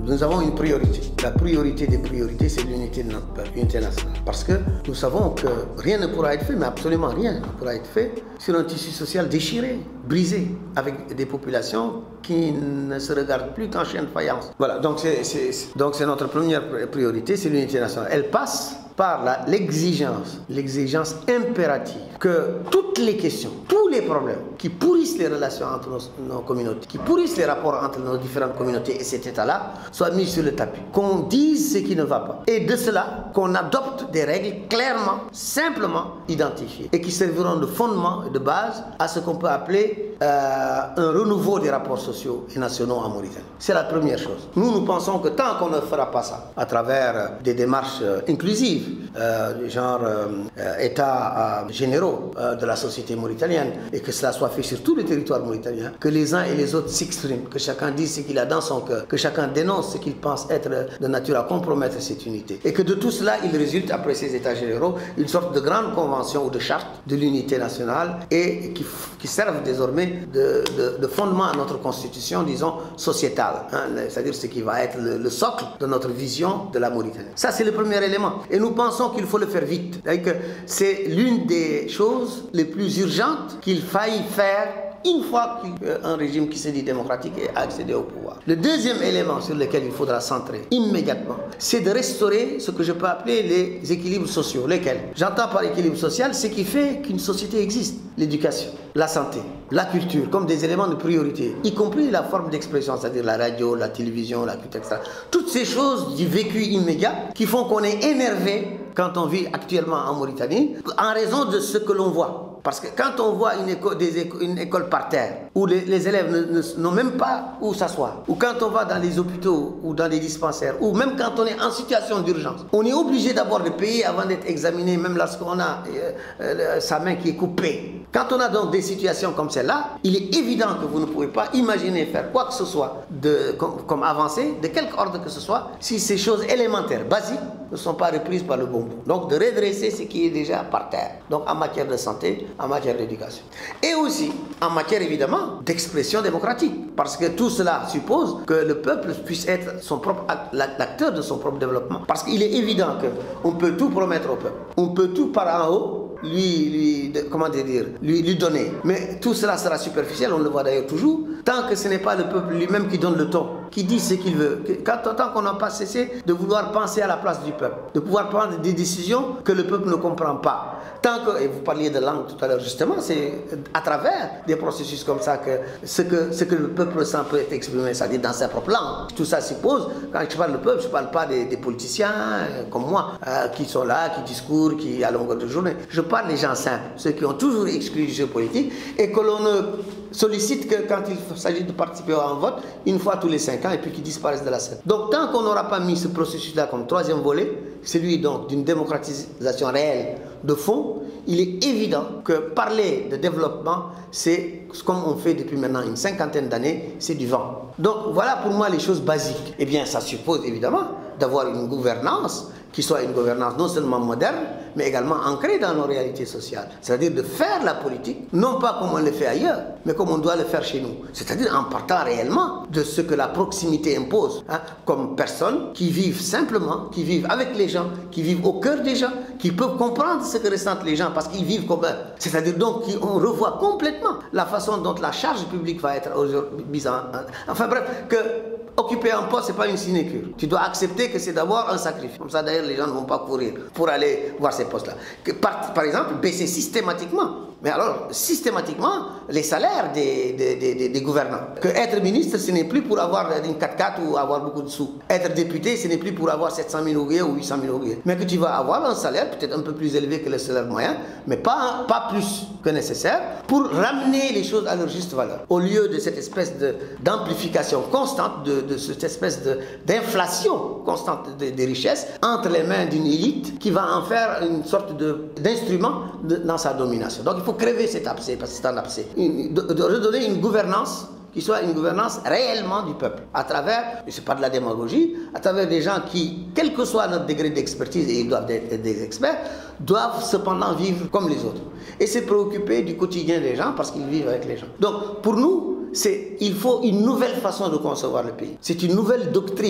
nous avons une priorité. La priorité des priorités, c'est l'unité de notre peuple, l'unité nationale. Parce que nous savons que rien ne pourra être fait, mais absolument rien ne pourra être fait sur un tissu social déchiré, brisé, avec des populations qui ne se regardent plus qu'en chien de faïence. Voilà, donc c'est notre première priorité, c'est l'unité nationale. Elle passe par l'exigence impérative que toutes les questions, tous les problèmes qui pourrissent les relations entre nos communautés, qui pourrissent les rapports entre nos différentes communautés et cet État-là, soient mis sur le tapis. Qu'on dise ce qui ne va pas. Et de cela, qu'on adopte des règles clairement, simplement identifiées et qui serviront de fondement et de base à ce qu'on peut appeler un renouveau des rapports sociaux et nationaux en Mauritanie. C'est la première chose. Nous pensons que tant qu'on ne fera pas ça, à travers des démarches inclusives, genre états généraux de la société mauritanienne, et que cela soit fait sur tout le territoire mauritanien, que les uns et les autres s'expriment, que chacun dise ce qu'il a dans son cœur, que chacun dénonce ce qu'il pense être de nature à compromettre cette unité, et que de tout cela il résulte après ces états généraux une sorte de grande convention ou de charte de l'unité nationale et qui servent désormais de fondement à notre constitution, disons, sociétale, hein, c'est-à-dire ce qui va être le socle de notre vision de la Mauritanie. Ça, c'est le premier élément. Et nous pensons qu'il faut le faire vite. C'est-à-dire que c'est l'une des choses les plus urgentes qu'il faille faire une fois qu'un régime qui se dit démocratique est accédé au pouvoir. Le deuxième élément sur lequel il faudra centrer immédiatement, c'est de restaurer ce que je peux appeler les équilibres sociaux. Lesquels? J'entends par équilibre social ce qui fait qu'une société existe. L'éducation, la santé, la culture, comme des éléments de priorité, y compris la forme d'expression, c'est-à-dire la radio, la télévision, la culture, etc. Toutes ces choses du vécu immédiat qui font qu'on est énervé quand on vit actuellement en Mauritanie, en raison de ce que l'on voit. Parce que quand on voit une école par terre, où les élèves n'ont même pas où s'asseoir, ou quand on va dans les hôpitaux ou dans les dispensaires, ou même quand on est en situation d'urgence, on est obligé d'abord de payer avant d'être examiné, même lorsqu'on a sa main qui est coupée. Quand on a donc des situations comme celle-là, il est évident que vous ne pouvez pas imaginer faire quoi que ce soit comme avancée, de quelque ordre que ce soit, si ces choses élémentaires, basiques, ne sont pas reprises par le bon bout. Donc de redresser ce qui est déjà par terre. Donc en matière de santé, en matière d'éducation. Et aussi en matière évidemment d'expression démocratique. Parce que tout cela suppose que le peuple puisse être l'acteur de son propre développement. Parce qu'il est évident qu'on peut tout promettre au peuple. On peut tout par en haut lui donner. Mais tout cela sera superficiel, on le voit d'ailleurs toujours, tant que ce n'est pas le peuple lui-même qui donne le ton, qui dit ce qu'il veut. Tant qu'on n'a pas cessé de vouloir penser à la place du peuple, de pouvoir prendre des décisions que le peuple ne comprend pas. Tant que, et vous parliez de langue tout à l'heure justement, c'est à travers des processus comme ça que ce que le peuple sent peut être exprimé, c'est-à-dire dans sa propre langue. Tout ça suppose, quand je parle de peuple, je ne parle pas des politiciens comme moi, qui sont là, qui discourent, qui à longueur de journée. Je parle des gens simples, ceux qui ont toujours exclu du jeu politique et que l'on ne sollicite que quand il s'agit de participer à un vote, une fois tous les 5 ans et puis qui disparaissent de la scène. Donc tant qu'on n'aura pas mis ce processus-là comme troisième volet, celui donc d'une démocratisation réelle de fond, il est évident que parler de développement, c'est comme on fait depuis maintenant une 50aine d'années, c'est du vent. Donc voilà pour moi les choses basiques. Eh bien ça suppose évidemment d'avoir une gouvernance qui soit une gouvernance non seulement moderne, mais également ancrée dans nos réalités sociales. C'est-à-dire de faire la politique, non pas comme on le fait ailleurs, mais comme on doit le faire chez nous. C'est-à-dire en partant réellement de ce que la proximité impose, hein, comme personnes qui vivent simplement, qui vivent avec les gens, qui vivent au cœur des gens, qui peuvent comprendre ce que ressentent les gens parce qu'ils vivent comme eux. C'est-à-dire donc qu'on revoit complètement la façon dont la charge publique va être mise en... Enfin bref, que occuper un poste, ce n'est pas une sinécure. Tu dois accepter que c'est d'abord un sacrifice. Comme ça, d'ailleurs, les gens ne vont pas courir pour aller voir ces postes-là. Par exemple, baisser systématiquement. Mais alors, systématiquement, les salaires des gouvernants. Que être ministre, ce n'est plus pour avoir une 4x4 ou avoir beaucoup de sous. Être député, ce n'est plus pour avoir 700 000 ouguiers ou 800 000 ouguiers. Mais que tu vas avoir un salaire peut-être un peu plus élevé que le salaire moyen, mais pas plus que nécessaire, pour ramener les choses à leur juste valeur. Au lieu de cette espèce d'amplification constante, de cette espèce d'inflation constante des richesses entre les mains d'une élite qui va en faire une sorte d'instrument dans sa domination. Donc il faut crever cet abcès, parce que c'est un abcès. De redonner une gouvernance qui soit une gouvernance réellement du peuple, à travers, c'est pas de la démagogie, à travers des gens qui, quel que soit notre degré d'expertise, et ils doivent être des experts, doivent cependant vivre comme les autres. Et se préoccuper du quotidien des gens parce qu'ils vivent avec les gens. Donc pour nous, il faut une nouvelle façon de concevoir le pays. C'est une nouvelle doctrine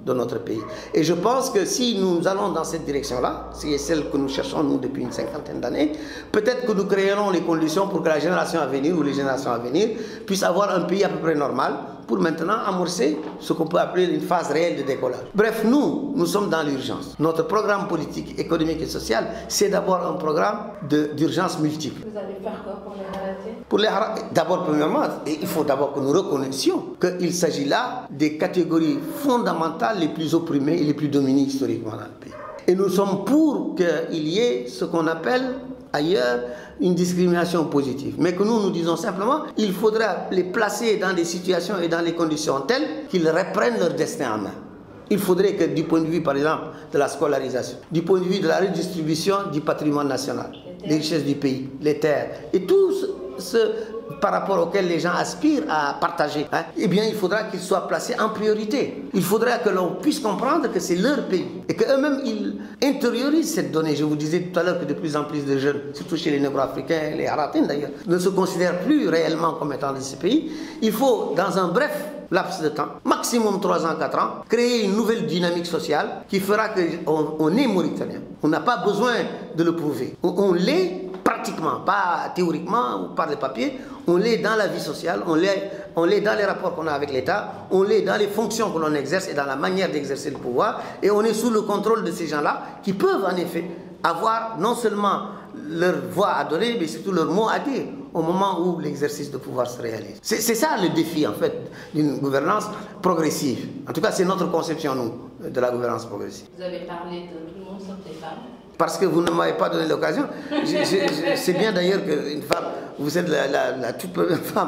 de notre pays. Et je pense que si nous allons dans cette direction-là, c'est celle que nous cherchons nous depuis une cinquantaine d'années, peut-être que nous créerons les conditions pour que la génération à venir ou les générations à venir puissent avoir un pays à peu près normal pour maintenant amorcer ce qu'on peut appeler une phase réelle de décollage. Bref, nous sommes dans l'urgence. Notre programme politique, économique et social, c'est d'abord un programme d'urgence multiple. Vous allez faire quoi pour les Haratis? D'abord, premièrement, il faut d'abord que nous reconnaissions qu'il s'agit là des catégories fondamentales les plus opprimées et les plus dominées historiquement dans le pays. Et nous sommes pour qu'il y ait ce qu'on appelle ailleurs une discrimination positive. Mais que nous disons simplement, il faudra les placer dans des situations et dans les conditions telles qu'ils reprennent leur destin en main. Il faudrait que du point de vue, par exemple, de la scolarisation, du point de vue de la redistribution du patrimoine national, des richesses du pays, les terres, et tout ce par rapport auquel les gens aspirent à partager, eh bien il faudra qu'ils soient placés en priorité. Il faudra que l'on puisse comprendre que c'est leur pays et qu'eux-mêmes ils intériorisent cette donnée. Je vous disais tout à l'heure que de plus en plus de jeunes, surtout chez les Négro-Africains, les Haratis d'ailleurs, ne se considèrent plus réellement comme étant de ces pays. Il faut, dans un bref laps de temps, maximum 3 ans, 4 ans, créer une nouvelle dynamique sociale qui fera qu'on est mauritanien. On n'a pas besoin de le prouver. On l'est pratiquement, pas théoriquement ou par les papiers, on l'est dans la vie sociale, on l'est dans les rapports qu'on a avec l'État, on l'est dans les fonctions que l'on exerce et dans la manière d'exercer le pouvoir, et on est sous le contrôle de ces gens-là qui peuvent en effet avoir non seulement leur voix à donner, mais surtout leur mot à dire au moment où l'exercice de pouvoir se réalise. C'est ça le défi en fait d'une gouvernance progressive. En tout cas, c'est notre conception, nous, de la gouvernance progressive. Vous avez parlé de tout le monde sauf les femmes. Parce que vous ne m'avez pas donné l'occasion. C'est bien d'ailleurs qu'une femme, vous êtes la toute première femme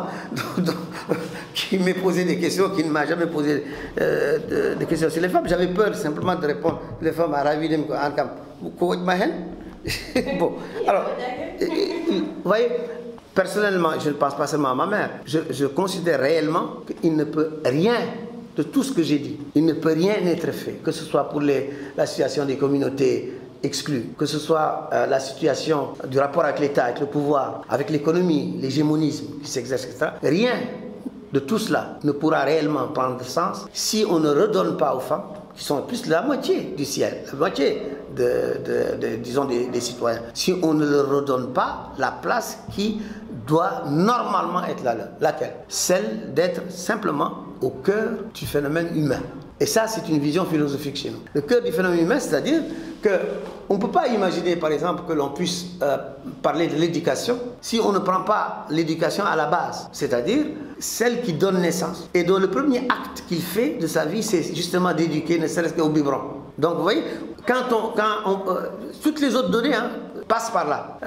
qui m'ait posé des questions, qui ne m'a jamais posé des questions sur les femmes. J'avais peur simplement de répondre. Les femmes à ravi de me Bon, alors, vous voyez, personnellement, je ne pense pas seulement à ma mère. Je considère réellement qu'il ne peut rien de tout ce que j'ai dit. Il ne peut rien être fait, que ce soit pour la situation des communautés exclus, que ce soit la situation du rapport avec l'État, avec le pouvoir, avec l'économie, l'hégémonisme qui s'exerce, etc. Rien de tout cela ne pourra réellement prendre sens si on ne redonne pas aux femmes, qui sont plus la moitié du ciel, la moitié disons des citoyens, si on ne leur redonne pas la place qui doit normalement être la leur. Laquelle? Celle d'être simplement au cœur du phénomène humain. Et ça, c'est une vision philosophique chez nous. Le cœur du phénomène humain, c'est-à-dire qu'on ne peut pas imaginer, par exemple, que l'on puisse parler de l'éducation si on ne prend pas l'éducation à la base, c'est-à-dire celle qui donne naissance. Et dont le premier acte qu'il fait de sa vie, c'est justement d'éduquer, ne serait-ce qu'au biberon. Donc, vous voyez, toutes les autres données passent par là,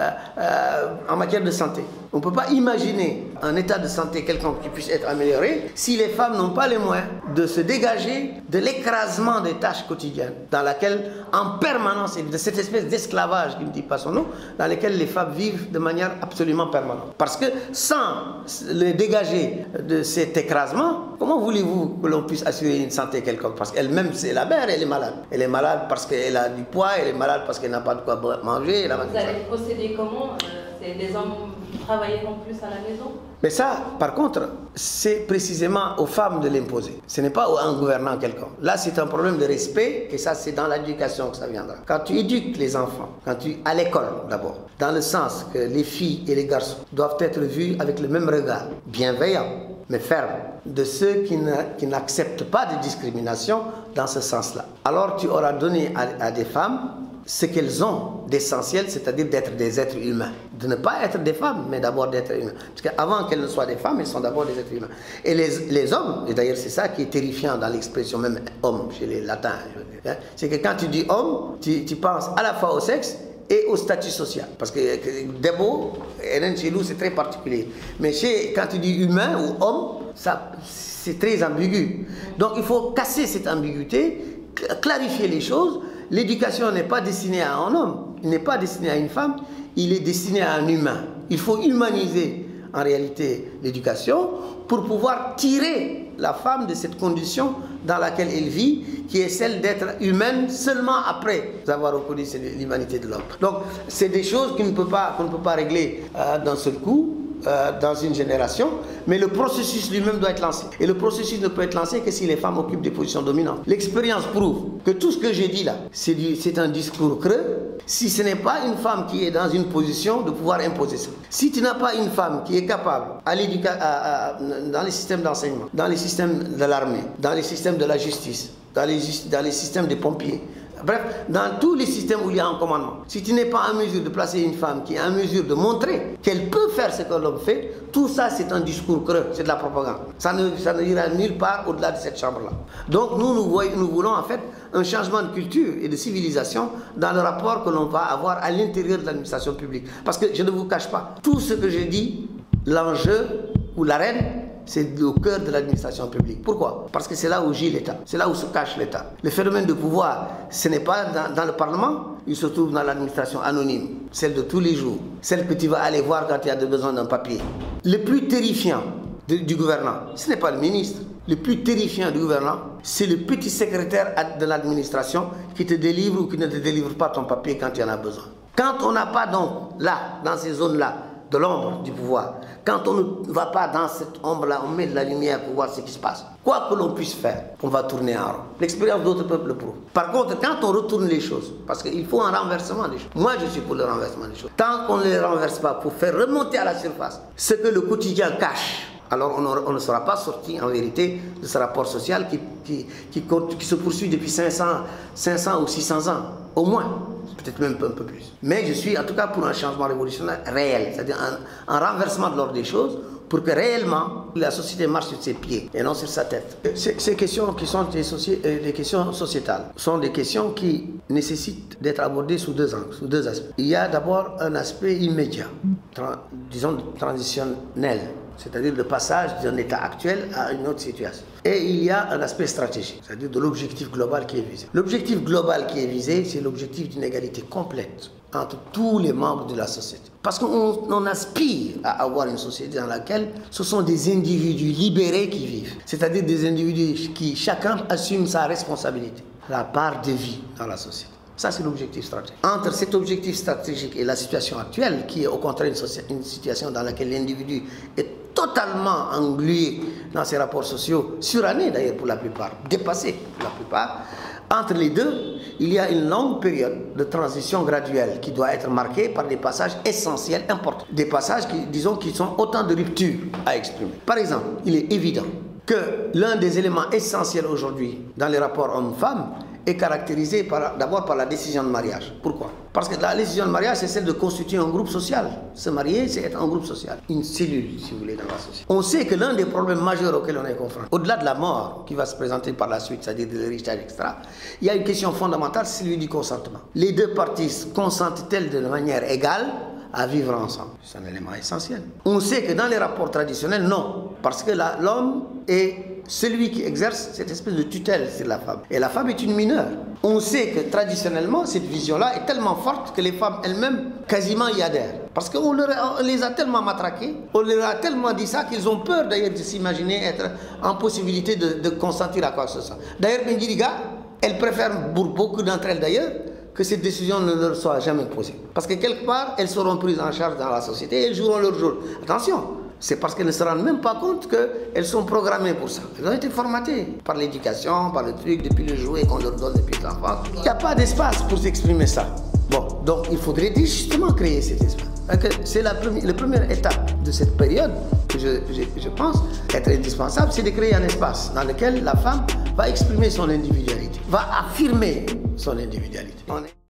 en matière de santé. On ne peut pas imaginer un état de santé quelconque qui puisse être amélioré si les femmes n'ont pas les moyens de se dégager de l'écrasement des tâches quotidiennes dans laquelle, en permanence, et de cette espèce d'esclavage qui ne dit pas son nom, dans laquelle les femmes vivent de manière absolument permanente. Parce que sans les dégager de cet écrasement, comment voulez-vous que l'on puisse assurer une santé quelconque? Parce qu'elle-même, c'est la mère, elle est malade. Elle est malade parce qu'elle a du poids, elle est malade parce qu'elle n'a pas de quoi manger. Vous allez procéder comment? Les hommes travailleront plus à la maison? Mais ça, par contre, c'est précisément aux femmes de l'imposer. Ce n'est pas à un gouvernant quelconque. Là, c'est un problème de respect, et ça, c'est dans l'éducation que ça viendra. Quand tu éduques les enfants, à l'école d'abord, dans le sens que les filles et les garçons doivent être vus avec le même regard, bienveillant, mais ferme, de ceux qui n'acceptent pas de discrimination dans ce sens-là. Alors, tu auras donné à des femmes ce qu'elles ont d'essentiel, c'est-à-dire d'être des êtres humains. De ne pas être des femmes, mais d'abord d'être humains. Parce qu'avant qu'elles ne soient des femmes, elles sont d'abord des êtres humains. Et les hommes, et d'ailleurs c'est ça qui est terrifiant dans l'expression même homme, chez les latins, c'est que quand tu dis homme, tu penses à la fois au sexe et au statut social. Parce que Debo, chez nous, c'est très particulier. Mais quand tu dis humain ou homme, c'est très ambigu. Donc il faut casser cette ambiguïté, clarifier les choses. L'éducation n'est pas destinée à un homme, il n'est pas destiné à une femme, il est destiné à un humain. Il faut humaniser en réalité l'éducation pour pouvoir tirer la femme de cette condition dans laquelle elle vit, qui est celle d'être humaine seulement après avoir reconnu l'humanité de l'homme. Donc c'est des choses qu'on ne peut pas régler d'un seul coup. dans une génération, mais le processus lui-même doit être lancé. Et le processus ne peut être lancé que si les femmes occupent des positions dominantes. L'expérience prouve que tout ce que j'ai dit là, c'est un discours creux, si ce n'est pas une femme qui est dans une position de pouvoir imposer ça. Si tu n'as pas une femme qui est capable dans les systèmes d'enseignement, dans les systèmes de l'armée, dans les systèmes de la justice, dans les systèmes des pompiers, bref, dans tous les systèmes où il y a un commandement, si tu n'es pas en mesure de placer une femme qui est en mesure de montrer qu'elle peut faire ce que l'homme fait, tout ça c'est un discours creux, c'est de la propagande. Ça ne ira nulle part au-delà de cette chambre-là. Donc nous voulons en fait un changement de culture et de civilisation dans le rapport que l'on va avoir à l'intérieur de l'administration publique. Parce que je ne vous cache pas, tout ce que je dis, l'enjeu ou l'arène, c'est au cœur de l'administration publique. Pourquoi? Parce que c'est là où gît l'État, c'est là où se cache l'État. Le phénomène de pouvoir, ce n'est pas dans le Parlement, il se trouve dans l'administration anonyme, celle de tous les jours, celle que tu vas aller voir quand tu as besoin d'un papier. Le plus terrifiant du gouvernant, ce n'est pas le ministre. Le plus terrifiant du gouvernant, c'est le petit secrétaire de l'administration qui te délivre ou qui ne te délivre pas ton papier quand tu en as besoin. Quand on n'a pas donc là, dans ces zones-là, de l'ombre du pouvoir, quand on ne va pas dans cette ombre-là, on met de la lumière pour voir ce qui se passe. Quoi que l'on puisse faire, on va tourner en rond. L'expérience d'autres peuples le prouve. Par contre, quand on retourne les choses, parce qu'il faut un renversement des choses. Moi, je suis pour le renversement des choses. Tant qu'on ne les renverse pas pour faire remonter à la surface ce que le quotidien cache, alors on ne sera pas sorti en vérité de ce rapport social qui se poursuit depuis 500 ou 600 ans, au moins. Peut-être même un peu plus. Mais je suis en tout cas pour un changement révolutionnaire réel, c'est-à-dire un renversement de l'ordre des choses pour que réellement la société marche sur ses pieds et non sur sa tête. Ces questions qui sont des questions sociétales sont des questions qui nécessitent d'être abordées sous deux angles, sous deux aspects. Il y a d'abord un aspect immédiat, disons transitionnel, c'est-à-dire le passage d'un état actuel à une autre situation. Et il y a un aspect stratégique, c'est-à-dire de l'objectif global qui est visé. L'objectif global qui est visé, c'est l'objectif d'une égalité complète entre tous les membres de la société. Parce qu'on aspire à avoir une société dans laquelle ce sont des individus libérés qui vivent, c'est-à-dire des individus qui chacun assume sa responsabilité, la part de vie dans la société. Ça, c'est l'objectif stratégique. Entre cet objectif stratégique et la situation actuelle, qui est au contraire une situation dans laquelle l'individu est totalement englué dans ses rapports sociaux, surannés d'ailleurs pour la plupart, dépassés pour la plupart, entre les deux, il y a une longue période de transition graduelle qui doit être marquée par des passages essentiels, importants. Des passages qui sont autant de ruptures à exprimer. Par exemple, il est évident que l'un des éléments essentiels aujourd'hui dans les rapports hommes-femmes est caractérisé d'abord par la décision de mariage. Pourquoi? Parce que la décision de mariage, c'est celle de constituer un groupe social. Se marier, c'est être un groupe social. Une cellule, si vous voulez, dans la société. On sait que l'un des problèmes majeurs auxquels on est confronté, au-delà de la mort qui va se présenter par la suite, c'est-à-dire de l'héritage, etc., il y a une question fondamentale, c'est celui du consentement. Les deux parties consentent-elles de manière égale à vivre ensemble? C'est un élément essentiel. On sait que dans les rapports traditionnels, non. Parce que l'homme est celui qui exerce cette espèce de tutelle sur la femme. Et la femme est une mineure. On sait que traditionnellement, cette vision-là est tellement forte que les femmes elles-mêmes quasiment y adhèrent. Parce qu'on les a tellement matraquées, on leur a tellement dit ça qu'ils ont peur d'ailleurs de s'imaginer être en possibilité de consentir à quoi que ce soit. D'ailleurs, Bendiriga, elle préfère, pour beaucoup d'entre elles d'ailleurs, que cette décision ne leur soit jamais posée. Parce que quelque part, elles seront prises en charge dans la société et elles joueront leur rôle. Attention, c'est parce qu'elles ne se rendent même pas compte qu'elles sont programmées pour ça. Elles ont été formatées par l'éducation, par le truc, depuis le jouet qu'on leur donne depuis l'enfance. Il n'y a pas d'espace pour s'exprimer ça. Bon, donc il faudrait justement créer cet espace. C'est la première étape de cette période que je pense être indispensable, c'est de créer un espace dans lequel la femme va exprimer son individualité, va affirmer son individualité.